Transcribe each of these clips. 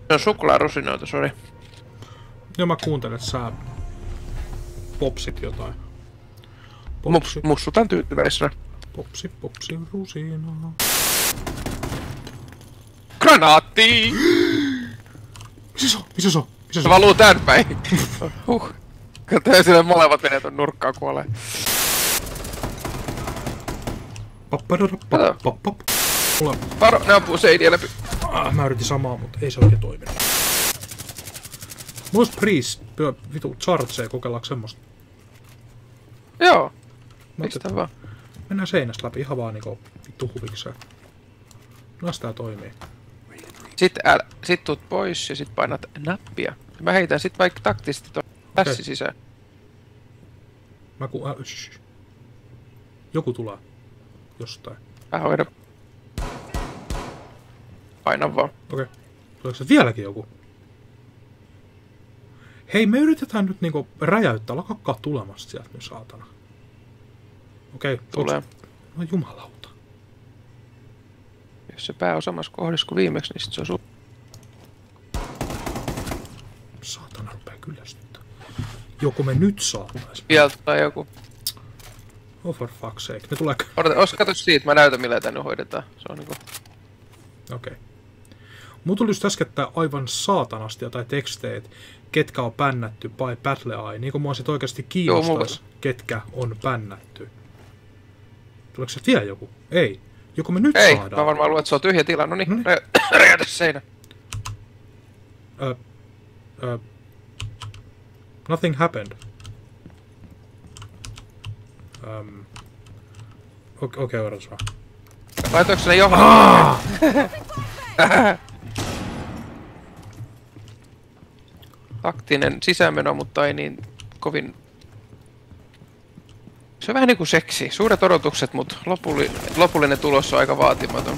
Se on suklaarusinoita, sori. Joo, mä kuuntelen, että sä popsit jotain. Popsi, Mussutan tyytyväisenä. popsi, rusinaa. Granaatti! Missä se on? Se valuu tän päin. Katsotaan sille molemmat menee ton nurkkaan kuolee. Varo, ne ampuu seinien läpi. Mä yritin samaa, mutta ei se oikein toiminut. Mulla olisi Priest, vitu chargee, kokeillaanko semmoista? Joo. Mistä vaan? Mennään seinästä läpi ihan vaan niinku vittu huvikseen. Nas tää toimii. Sit tuut pois ja sit painat nappia. Mä heitän sit vaikka taktisesti ton pässi sisään. Joku tulee. Jostain. Hoida. Paina vaan. Okei. Tuleeko se vieläkin joku? Hei, me yritetään nyt niinku räjäyttää. Lakakkaa tulemasta sieltä nyt, saatana. Okei. Tulee. No jumalauta. Jos se pää on samassa kohdassa kuin viimeksi, niin sit se on Saatana rupee kyllästyttää. Joko me nyt saatais? Pieltä tai joku. Oh for fuck's sake. Ne tulee... Kato siitä, mä näytän millä tää nyt hoidetaan. Se on niinku... Okei. Mun tuli just äskettää aivan saatanasti jotain teksteet, ketkä on pännätty by Battle Eye. Niin kuin mua sit oikeasti kiinnostais, ketkä on pännätty. Tuleeko se vielä joku? Ei. Joko me nyt saadaan? Mä varmaan luulen, että se on tyhjä tila. Noniin, räjäytä seinä. Nothing happened. Okei, odotas vaan. Laitoinko se ne johon? Taktinen sisäänmeno, mutta ei niin kovin... Se on vähän niinku seksi. Suuret odotukset, mutta lopullinen tulos on aika vaatimaton.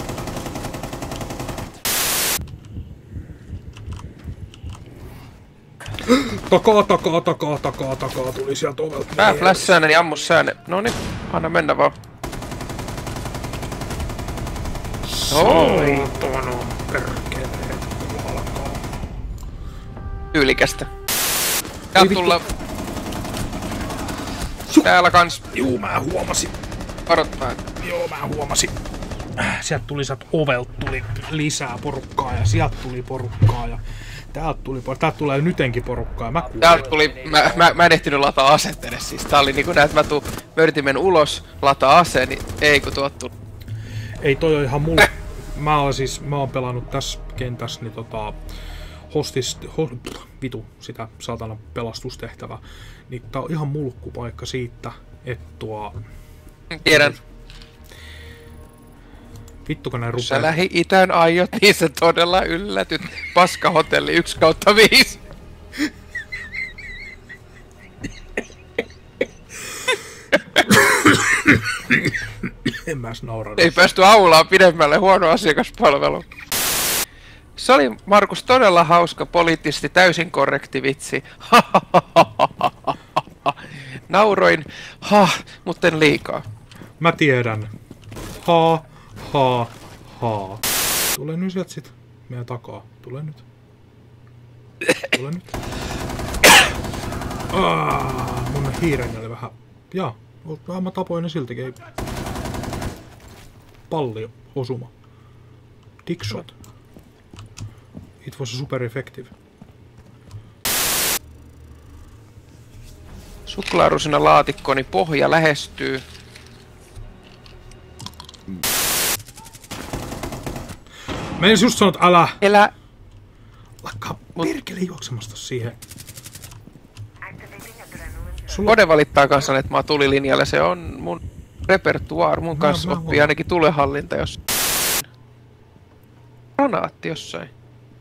Takaa, tuli sieltä ovelta. Pää flässääne, niin ammu sääne. Noniin, anna mennä vaan. Saatana perkeleet, kun alkaa. Tyylikästä. Ja tulla... Täällä kans. Juu, mä huomasin. Varoittaa. Joo, mä huomasin. Sieltä tuli sieltä ovelta tuli lisää porukkaa ja sieltä tuli porukkaa ja täältä tuli porukkaa. Täältä tulee nytenkin porukkaa ja mä kuulin. Täältä tuli, mä en ehtinyt lataa asetta edes siis. Tää oli niinku näet, mä yritin mennä ulos, lataa aseen, niin ei kun tuot tuli. Ei toi on ihan mulla. Mä oon pelannut tässä kentässä niin vitu sitä saatana pelastustehtävää. Niin tää on ihan mulkkupaikka siitä, että Tiedän. Vittu kun ne rupee... Sä Lähi-Itään aiot, niin sä todella yllätyt. Paskahotelli 1/5. En mä naurannut. Ei päästy aulaan pidemmälle, huono asiakaspalvelu. Se oli, Markus, todella hauska, poliittisesti täysin korrekti vitsi. Nauroin, mutta en liikaa. Mä tiedän. Tule nyt sieltä sit meidän takaa. Tule nyt. Mun hiireni oli vähän... Jaa, mä tapoin ne siltikin. Ei... Palli osuma. Dickshot. It was super effective. Suklaarusina laatikkoni pohja lähestyy. Mä en just sanonut, älä! Elä! Lakkaa perkele juoksemasta siihen. Kode valittaa kanssa, että mä tulilinjalle. Se on mun repertuaar. Mun kanssa oppii ainakin tulehallinta, jos... Granaatti jossain.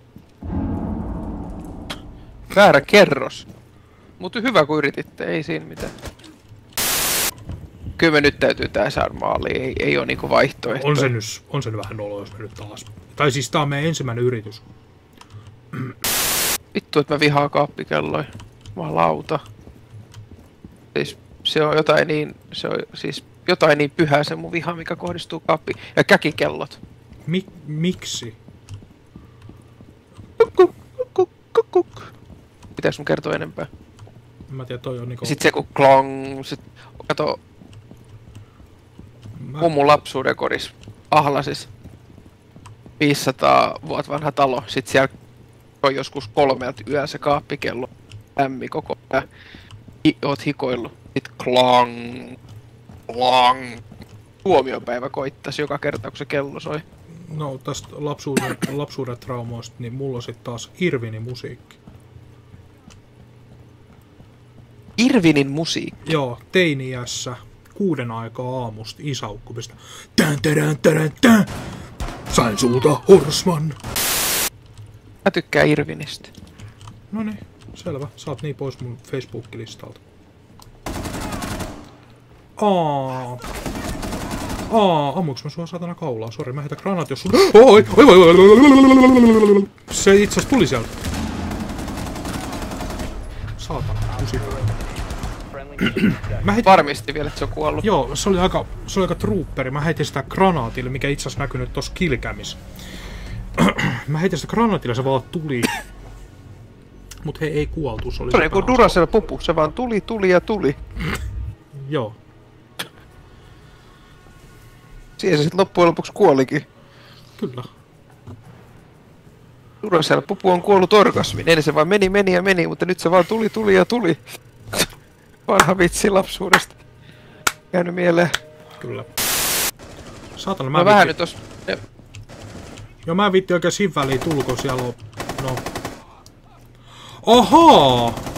Väärä kerros. Mutta hyvä kun yrititte, ei siinä mitään. Kyllä me nyt täytyy tää saada maaliin, ei oo niinku vaihtoehtoja. On se nyt vähän olo, jos me nyt taas... Tai siis tää on meidän ensimmäinen yritys. Vittu, että mä vihaan kaappikelloja. Jumalauta. Siis se on jotain niin... Se on siis jotain niin pyhää se mun viha, mikä kohdistuu kaappiin. Ja käkikellot. Miksi? Pitääks mun kertoa enempää? Mä tiedän, toi on niinku... Sit se kun klong, sit kato mun lapsuuden kodis Ahlasis 500 vuotta vanha talo, sit siellä on joskus 3 yöllä se kaappikello lämmi koko ajan. Oot hikoillut, sit klong, klong. Tuomiopäivä koittas joka kerta kun se kello soi. No tästä lapsuuden traumoista, niin mulla on sit taas Irvinin musiikki. Irvinin musiikki? Joo, teini-iässä 6 aikaa aamusta isäukko pistää tän tärän tärän tän. Sain sulta Horsman. Mä tykkään Irvinistä. Noniin, selvä. Saat niin pois mun Facebook-listalta. Ammuks mä sua saatana kaulaa? Sori, mä heitän granaat jos sun... Oi! Se itse asiassa tuli sieltä. Saatana, Varmisti vielä, että se on kuollut. Joo, se oli aika trooperi. Mä heitin sitä granaatille, mikä itse asiassa näkyy nyt tossa killcamis. Mä heitin sitä granaatille, se vaan tuli. Mut hei, ei kuoltu, se oli... Se oli joku Duracell-pupu, se vaan tuli ja tuli. Joo. Siihen se sit loppujen lopuksi kuolikin. Kyllä. Duracell-pupu on kuollut orgasmiin. Ennen se vaan meni, mutta nyt se vaan tuli ja tuli. Vanha vitsi lapsuudesta. Käynyt mieleen. Kyllä. Saatana, mä vähän nyt os... Joo, mä en viitti oikein siinä väliin tulko siellä on... No... Oho!